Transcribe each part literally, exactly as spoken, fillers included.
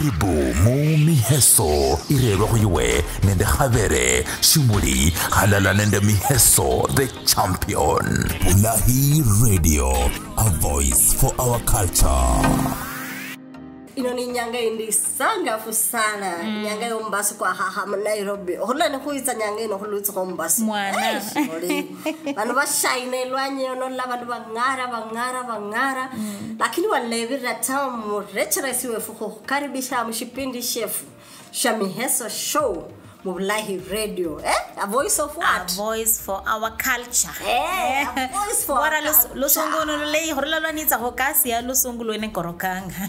Karibu mu miheso irelo go iwe nende khabere shimuli halala nende miheso the champion. Bulahi Radio, a voice for our culture. Inoni nyanga indi sanga fusana mm. nyanga yombasi kwa haha Nairobi hola ne kuitsa nyanga ino hulutsi kwa mbasi mwana bano bashine lwanye ono la bantu bangara bangara bangara mm. lakini walevira tamu recheresi wefu kukaribisha mshipindi chef Shamiheso show Bulahi Radio, eh? A voice of what? A voice for our culture. Eh, a voice for our culture. Lusungu nulei horla lwanitsa hokasi ya lusungu lwene korokanga.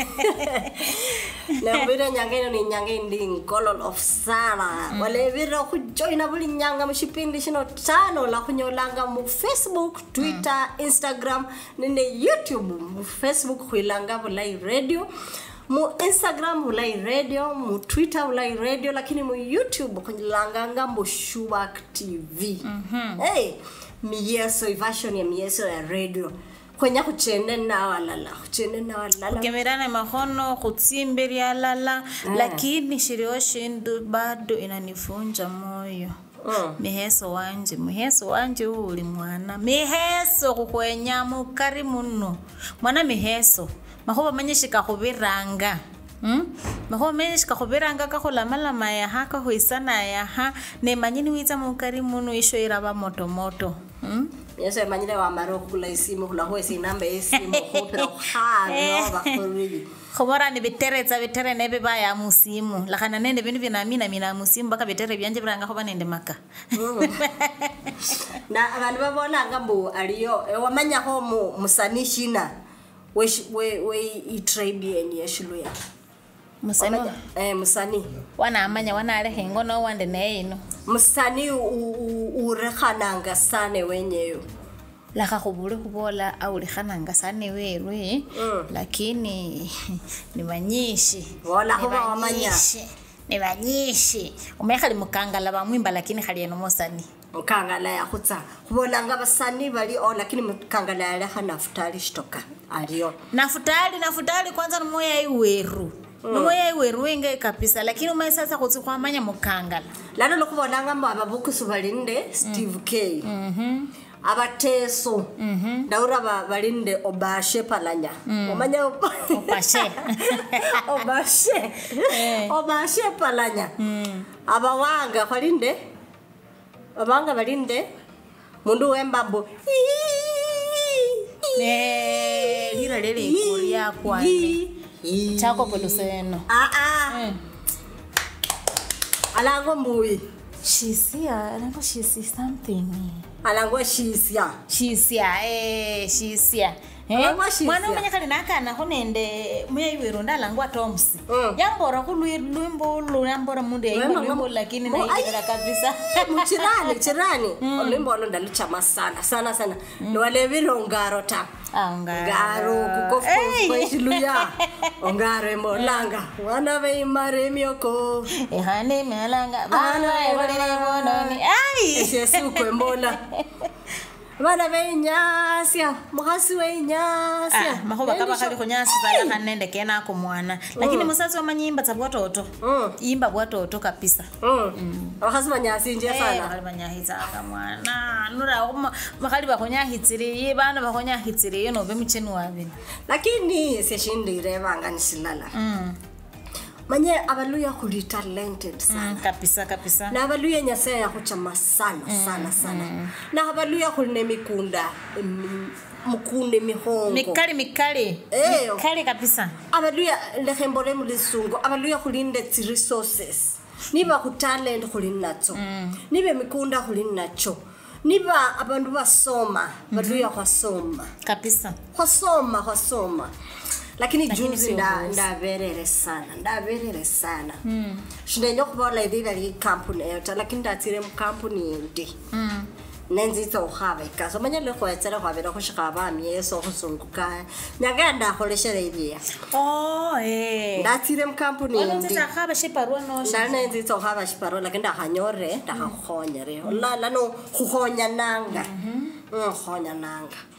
Na vira nyanga ino ni nyanga indi ngolol of sala. Mm. Wale vira kujoina buli nyanga mshipindi shino tano la kunyolanga mu Facebook, Twitter, mm. Instagram, nene YouTube. Mu Facebook kuilanga Bulahi Radio. Mu Instagram Bulahi Radio, mu Twitter Bulahi Radio, lakini mu YouTube kunilanganga Mbushubak T V. Mhm. Hey, miyeso version ya miyeso ya radio. Kwenya kuchende na walala, kuchende na walala. Kemerana mahono kutsimberi alala, mm. lakini shirio shindu bado inanifunja moyo. Mm. Miheso wanje, miheso wanje uli mwana. Miheso kukwenya mukari muno. Mwana miheso. Mahoba manyeshika kubiranga. Hmm? Mahoba manyeshika kubiranga kakula malama ya haka huisana ya ha. Ne manyini wiza mukari muno isho iraba moto moto. Hmm? Yeso ya manyine wa maroko kula isimu kula huwe sinambe isimu kupira kuhano bakuribi. Khobora ni bitere za bitere nebe ba ya musimu. Lakana nende binu vina mina mina musimu baka bitere byanje biranga khoba nende maka. Na abantu babona ngambo aliyo wamanya ho mu musanishina. We we we itribe eni yeshiluya musani eh musani wana amanya wana ale hengo no wande neino musani urekhananga sane wenyeyo la ga go bule go bola a urekhananga sane werwe mm. lakini ni banyishi wala go ba amanya ni banyishi umekhali mukangala bamwimba lakini khali eno musani mukangala ya khutsa kubona ngabasani bali o lakini mukangala ya khana futali shitoka aliyo nafutali nafutali kwanza ni moya iweru mm. moya iweru wenge kabisa lakini umaye sasa kutsi kwa amanya mukangala lano lokubona ngamba ababukusu balinde Steve K mhm abateso mhm daura balinde Obashe Palanya omanya Obashe Obashe Obashe Palanya abawanga balinde abanga balinde mundu wembambo ne lira lele kulia kwani chako poluseno ah ah alango mbuyi shisia alango shisi something alango shisia shisia eh shisia eh mwana umenya kali nakana honende muya iwero ndalangwa Toms mm. yambora kulwimbo luyambora munde yimbo lakini na ikira kabisa muchirani chirani mm. olwimbo lo ndaluchama sana sana sana mm. no wale vilongaro ta ngaro kukofu kwa shiluya ongaro emolanga wana ve mare mioko ehane melanga bana ebole bononi ai yesu kwembola bana benyasya muhasi wenyasya ah mahoba kaba kali kunyasi bala kanende kena ko mwana lakini musazi wa manyimba za bwatoto mm. imba bwatoto kabisa mm abahasi banyasi nje sana eh bali banyahiza ka mwana nura makali bakonyahitsiri bana bakonyahitsiri no be mucheni wabe lakini seshindire banga nisilala mm manye abaluya kuli talented sana mm, kabisa kabisa na abaluya nyasaya ya kuchama sana mm, sana sana mm. na abaluya kuli mikunda mukunde mihongo mikali mikali eh mikali kabisa abaluya lehembore mulisungo abaluya kulinde resources niba ku talent kuli nacho mm. nibe mikunda kuli nacho niba abantu basoma baluya kwasoma kabisa kwasoma kwasoma lakini juzi nda ndaberere sana ndaberere sana mm. shinenyo kubola idira li company yota lakini ndatire mu company ndi mm. nenzi to khave ka so manya le go etsela go abera go shika ba mieso go sunguka nyaga nda kholeshere ibia oh eh ndatire mu company ndi wala tsa khaba shiparo no nda nenzi to khaba shiparo lakini nda khanyore nda khonyere la la no khonya nanga mhm mm, khonya nanga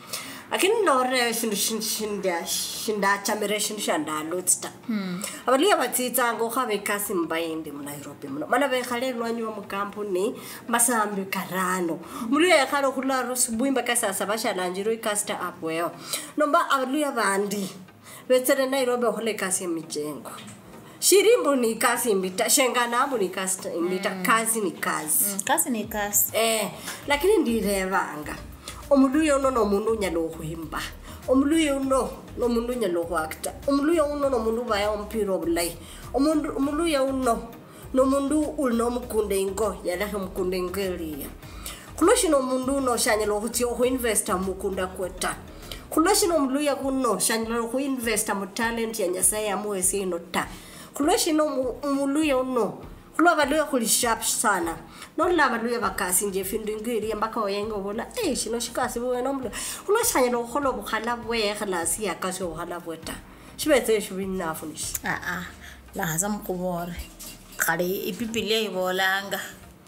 lakini ndore shindu shinda shinda chamere shindu shanda lotsta abalia batitsa ngo khabe kasi mbayindi mu Nairobi muno mana be khale lwanyu mu kampuni masambi karano muluya khalo khularo sibuimba kasasa bashala njiro ikasta apweo nomba abalia bandi betsere Nairobi khole kasi mijengo shirimbo ni kasi imbita shengana mbu ni kasi imbita mm. kazi ni kazi mm, kazi ni kazi eh lakini ndirevanga omuluyo uno no mundu nyalo kuhimba omuluyo uno no mundu nyalo kwakta omuluyo uno no mundu baya ompiro bulai omundu omuluyo uno no mundu uno mukunde ingo yala mukunde ngeliya kuloshi no mundu no shanyalo kuti o investor mukunda kweta kuloshi no omuluyo kuno shanyalo ku investor mu talent ya Nyasaye amwese ino ta kuloshi no omuluyo uno kulo baluya kuli sharp sana no lava luya bakasi nje findu ngiri mbaka oyengo bona eh shino shikasi bwe nomlo kulo shanya lo kholo bukhala bwe khlasi ya kasi bukhala bweta shibetse shibina funish ah ah la haza mkubore khale ipipile ibolanga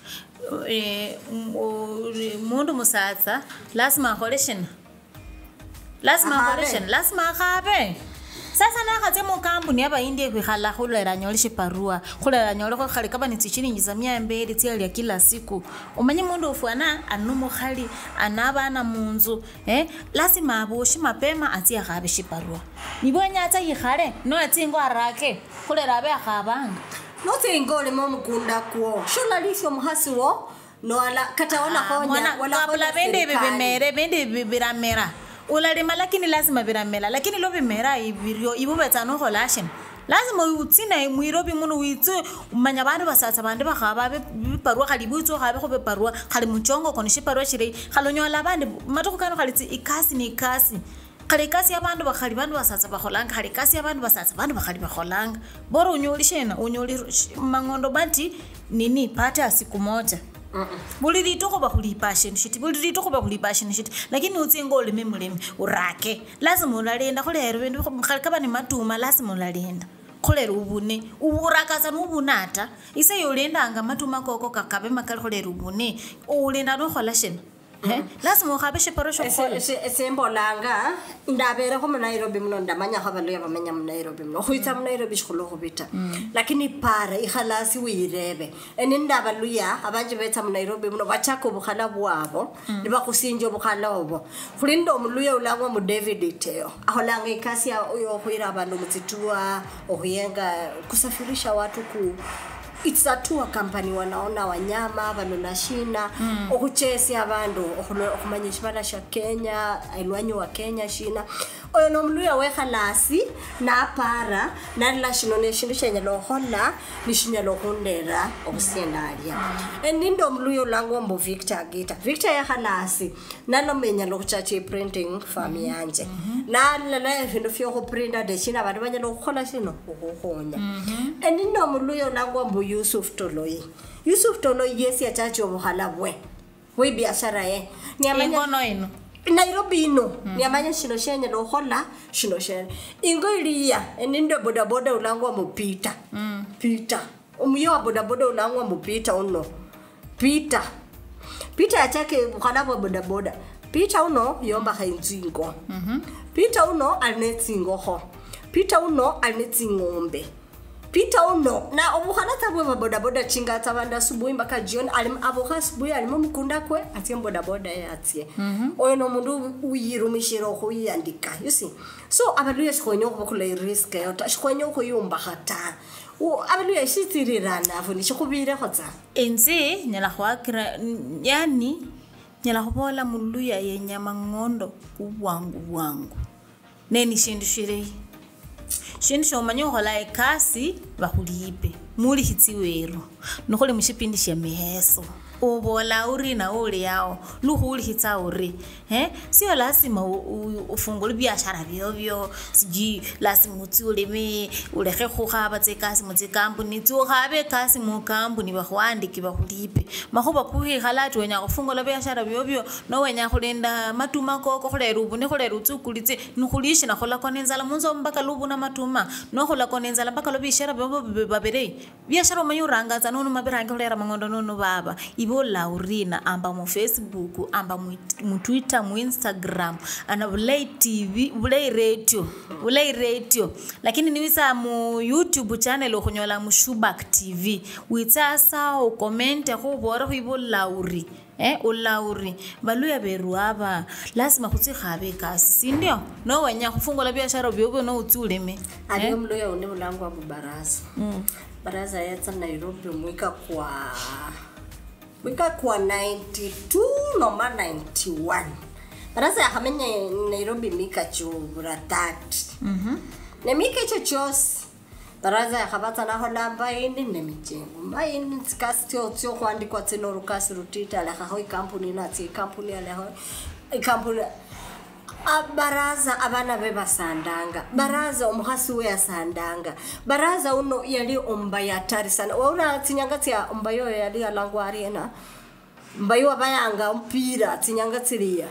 eh mundu musatsa lazima kholeshina lazima kholeshina lazima khabe sasa na khatse mo kampuni aba indi kwikhala khulera nyole shiparua khulera nyole go khali kaba ni tsichiningi za myambeli tsiali ya kila siku umanye mundu ufana anumo khali anabana munzu eh lazima aboshi mapema atia gabe shiparua nibonya atsa yikhale no atsingo arake khulera be khabanga no tsingo le mo mukunda kwo shola lisho muhasiwo no ala kataona khonya wala wala bende bibemere bende bibiramera ulalima lakini lazima biramela lakini lobe mera ibirio ibubetsa no holashin lazima utsina muirobi munu witse umanya bantu basatsa bantu bakhaba biparwa khali butso khabe khobe parwa khali muchongo konishe parwa shire khalonyola bantu matoko kano khali ikasi ni ikasi khali kasi yabantu bakhali bantu basatsa bakholanga khali kasi yabantu basatsa bantu bakhali bakholanga bora unyolishena unyoli mangondo bati nini pata siku moja buli litoko bakulipashe nshiti buli litoko bakulipashe nshiti lakini utsingo lime mulime urake lazima ulalenda kholero bintu kaba ni matuma lazima ulalenda kholero ubune urakaza nubunata ise yolendanga matuma koko kakabe makali kholero ubune ulenda no kholashena eh lazima ukhabe shiparosho khole esembolanga ndabere ko mu Nairobi muno ndamanya khaba lo yabamenya mu Nairobi muno khwitsa mu Nairobi shikolo khobita lakini para ikhalasi uyirebe enindaba luya abanje betsa mu Nairobi muno bachako bukhala bwabo liba kusinjo bukhala obo kulindo omuluya ulangwa mu David Teo aholanga ikasi yo khwira abantu mutsitua ohuyenga kusafirisha watu ku it's a tour company wanaona wanyama balona shina mm. okuchesi abantu okumanyisha bala sha Kenya ailwanyo wa Kenya shina oyo nomluya wekhalasi na para na la shino ne shindu shenya lo hola nishinya lo kundera okusendalia endindo mluyo lango mbo Victor Gita Victor ya khalasi nalo menya lo kuchachi printing farm yanje mm -hmm. na la la vindu fyo ko printer de shina abantu banya lo khola shino ukukhonya mm -hmm. endindo mluyo lango mbo Yusuf Toloi Yusuf Toloi yesi ya chachi obuhala bwe we biashara ye ni amanya ngono ino Nairobi ino mm. ni amanya shino shenya lo hola shino shenya ingo iliya enindo boda boda ulangwa mu Peter mm. Peter umuyo wa boda boda ulangwa mu Peter uno Peter Peter achake bukhala boda boda Peter uno yomba khainzingo mhm mm Peter uno alnetsingo ho Peter uno alnetsingombe Peter uno na obukhala tabwe boda boda chinga tabanda subuhi mpaka jioni alim aboka subuhi alimo mukunda kwe atie boda boda yatie mm -hmm. oyo no mundu uyirumishiro ko yandika you see so abaluya shikhonyo kubukula risk yota shikhonyo ko yumba khata u abaluya shitirirana afuni shikhubire khotsa enzi nyala khwakira yani nyala khobola muluya yenyama ngondo uwangu wangu neni shindu shirei shindu shomanyo hola ekasi bakulipe muli hitsiwero nokhole mushipindi sha miheso ubola uri na uri yao luhuli hitsa uri eh sio lazima ufungule biashara byo byo siji lazima utsuleme ulekhe khokha batse kasi mutse company tso khabe kasi mu company bakhwandiki bakulipe makhoba kuhi khalati wenya kufungula biashara byo byo no wenya khulenda matuma koko khulera ubune khulera utsukulitse nukhulishi na khola konenzala munzo mpaka lubuna matuma no khola konenzala mpaka lo biashara byo babere biashara mayurangaza no mabirange khulera mangondo no baba ibo laurina amba mu Facebook amba mu Twitter mu Instagram ana bulai T V bulai radio bulai radio lakini niwisa mu YouTube channel okunyola mu Shubak T V witsasa o comment go bora go ibo lauri eh o lauri baluya beruaba lazima kutsi khabe kasi ndio no wenya kufungola biashara byobo no utsuleme ali umloya une mulangu wa Baraza mm. Baraza yatsa Nairobi mwika kwa mwika kwa ninety-two no ma ninety-one Baraza yakamenya Nairobi mika chubura that mhm ne mika chochos Baraza yakabata na hola mbaini ne michengo mbaini tsikasityo tsyo kwandikwa tsino rukasi rutita la hoi kampuni na tsi kampuni ya hoi kampuni Baraza abana beba sandanga Baraza umuhasi we sandanga Baraza uno yali ombaya tari sana wauna tinyangati ya ombayo yali alangu arena mbayo abayanga mpira tinyangati ria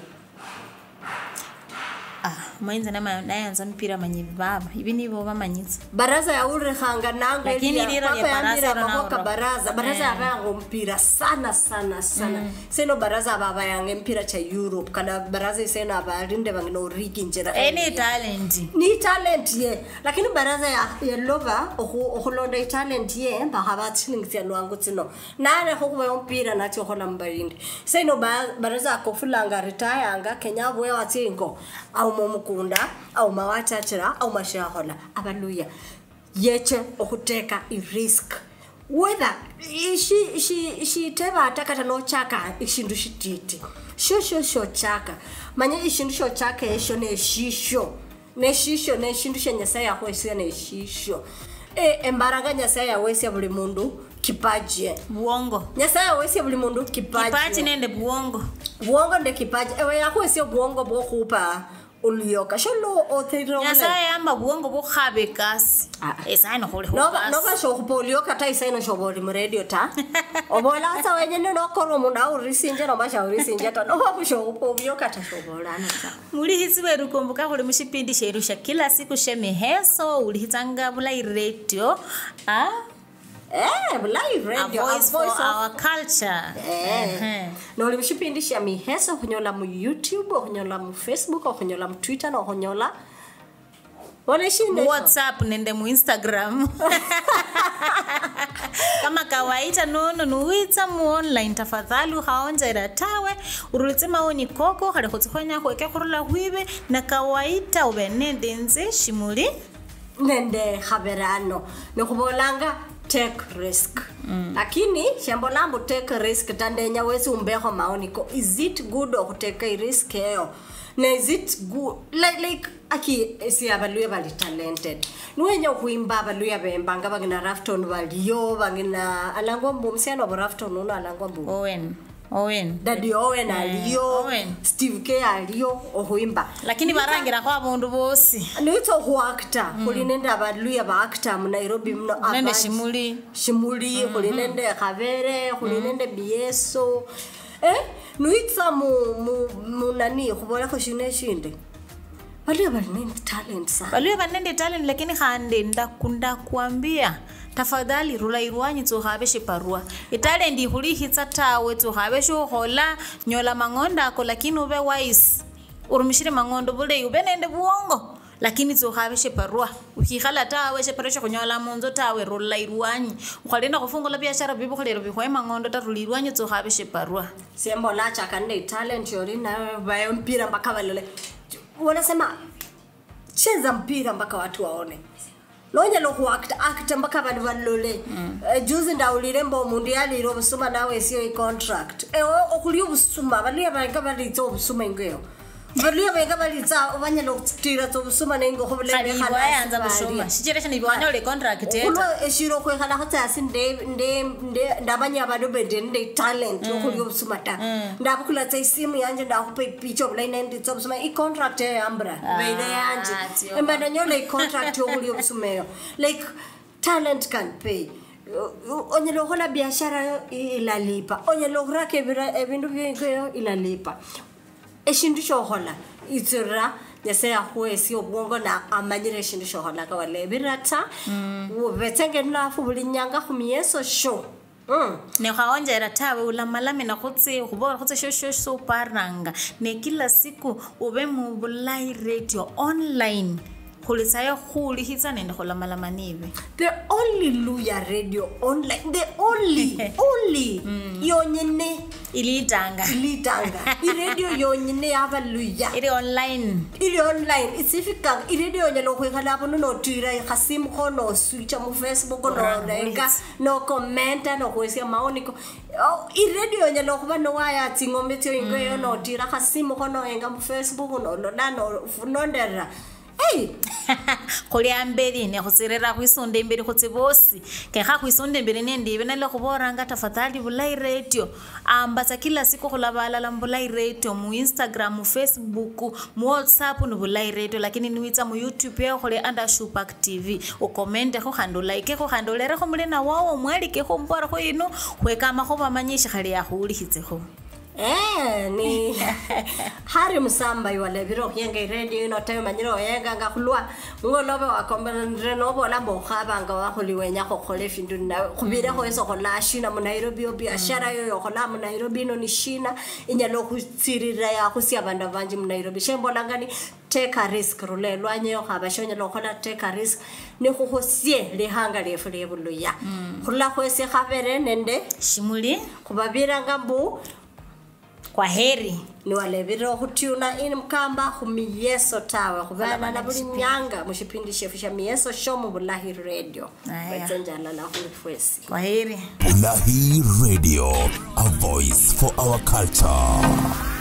ah mainza na nayanza mpira manyibaba ibi nibo bamanyitsa Baraza ya ure hanga nangu lakini liro ya Baraza na Baraza Baraza yeah. Abayanga mpira sana sana sana mm. Seno Baraza baba yange mpira cha Europe kana Baraza isena abarinde bangino uriki njera any talent ni talent ye lakini Baraza ya, ya lova okulonda talent ye bahaba tshilingitsi lwangu tsino nare go go mpira na tso gola mbalinde seno Baraza akofulanga retire anga Kenya boya watsingo au momukunda au mawachachira au mashahola abaluya yeche okuteka I risk whether she she she teba atakata no chaka ishindu shititi sho sho sho chaka manye ishindu sho chaka esho ne shisho ne shisho ne shindu shenyasa ya kwese ne shisho e embaranga nyasa ya wese buli mundu kipaji buongo nyasa ya wese buli mundu kipaji kipaji nende buongo buongo nde kipaji ewe ya kwese buongo bokupa ulioka sholo otero nyasa ya amba buongo bo khabe kasi esaino khole no no ba sho ulioka ta isaino sho boli mu radio ta obola sa wenye no koro mu na urisinje no basha urisinje ta no ba sho ulioka ta sho bola na ta muri hitsi rukumbuka khole mushipindi sherusha kila siku sheme heso ulihitanga bulai radio ah Eh, live radio, a voice, a voice for of our culture. Eh. Uh-huh. No limshipindi sha miheso kunyola mu YouTube, kunyola mu Facebook, kunyola mu Twitter no kunyola. Wale shinde WhatsApp nende mu Instagram. Kama kawaida nono nuwitsa mu online tafadhali haonja iratawe urulitse maoni koko hali kutsonya kweke kurula hwibe na kawaida ubenende nze shimuli nende khaberano nokubolanga take risk mm. Lakini shambo lambo take risk tandenya wesi umbeho maoni ko is it good or take risk yo na is it good like like aki si abaluya bali talented nuenya kuimba abaluya bembanga bangina Rafton baliyo bangina alangombo msiano wa Rafton una alangombo Owen Owen Daddy Owen yeah. aliyo Owen. Steve K aliyo ohuimba lakini barangira kwa mundu bosi nito huakta mm. Kulinenda abaluya ba actor mu Nairobi mno abandi nende shimuli shimuli mm -hmm. Kulinende Kavere kulinende mm. Bieso eh nuitsa mu mu, mu nani kubola ko shine shinde baluya banende talent sana baluya banende talent lakini khande ndakunda kuambia tafadhali rula irwanyi tsohabeshe parua italent ihulihitsa tawe tsohabeshe hola nyola mangonda ko lakini ube wise urumishire mangondo bule ube nende buongo lakini tsohabeshe parua ukikhala tawe she pareshe kunyola monzo tawe rula irwanyi ukhalenda kufungola biashara bibo kholero bihwe mangondo ta rula irwanyi tsohabeshe parua sembo la chaka nde talent yori na bayo mpira mpaka balole wanasema cheza mpira mpaka watu waone Lonya lo kuakta akta mpaka bali balole mm. uh, juzi ndaulire mbo mundiali ro busuma nawe sio contract e okuliyo busuma bali abanga bali to busuma ingeo bali abanga bali tsa obanya lo tira to busuma nengo hobele khala yanza busuma situation ibwana le contract eto ulo eshiro ko khala hotsa sinde nde nde ndabanya bado bende nde talent mm. Okuliyo busuma ta mm. Ndabukula tsa isimu yanje ndakupe picho bali nende to busuma i contract e ambra ah, beide yanje embanda nyole contract okuliyo busuma like talent can pay onye lohola biashara ilalipa onye lohra kebira ebindu byengo ilalipa eshindu shohola itsira yase ya hwesi obwongo na amanyire eshindu shohola ka wale birata mm. Ubetenge nafu bulinyanga khumieso show mm. ne khaonjera tawe ulamalame na khutse khubora khutse shosho so paranga ne kila siku ube mu bulai radio online khulitsayo khuli hitsa nende khulamalama nibe the only Luya radio online the only only mm. yonyene ilitanga ilitanga I radio yonyene aba Luya iri online iri online isifika I radio nyalo khwekhala bono no tira khasimu khono switch mu Facebook no renga no comment no khwesia maoniko I radio nyalo khba no waya tsingometyo ingo yo no tira khasimu khono enga mu Facebook no no no ndera hey kholi ambeli ne khosirera khwisonde mbeli khotsibosi ke kha khwisonde mbeli ne ndibe na le khoboranga tafadhali bulai radio ambatsa kila siku khulabala la bulai radio mu Instagram mu Facebook mu WhatsApp no bulai radio lakini niwitsa mu YouTube ya khole undershupak T V o comment kho khando like kho khando lere kho mulena wawo mwali ke kho mpora kho ino khweka ma kho bamanyishi khali ya khuli hitsekho eh ni hari musamba yole biro yenge radio no time manyiro yenga ngakhulwa ngolobe wa kombere no bola mo khabanga wa kholiwenya go khole findu na khubira go eso go la shina mo Nairobi obi ashara yo yo gola mo Nairobi no ni shina inyalo kutsirira ya kusia banda banji mo Nairobi shembo langani take a risk rule lwanye yo khaba shonya lo khola take a risk ne go go sie le hanga le fule buluya khula go se khabere nende shimuli kubabira ngambu kwa heri ni wale biro khutuna in mkamba khumiyeso tawe khubana na buli nyanga mushipindi shefu sha miyeso show mu Bulahi radio batsenjala la khufwesi kwa heri Bulahi radio, a voice for our culture.